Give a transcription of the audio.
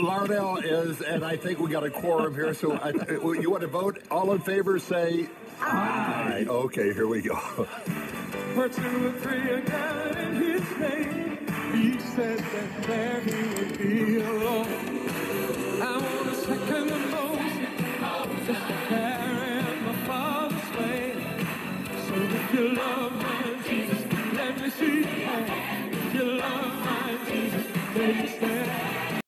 Larnell is, and I think we got a quorum here, so you want to vote? All in favor, say aye. Okay, here we go. For 2 or 3 are gathered in his name, he said that there he would be alone. I want a second of Moses, just to carry my Father's way. So if you love my Jesus, let me see your hand. If you love my Jesus, let me stand.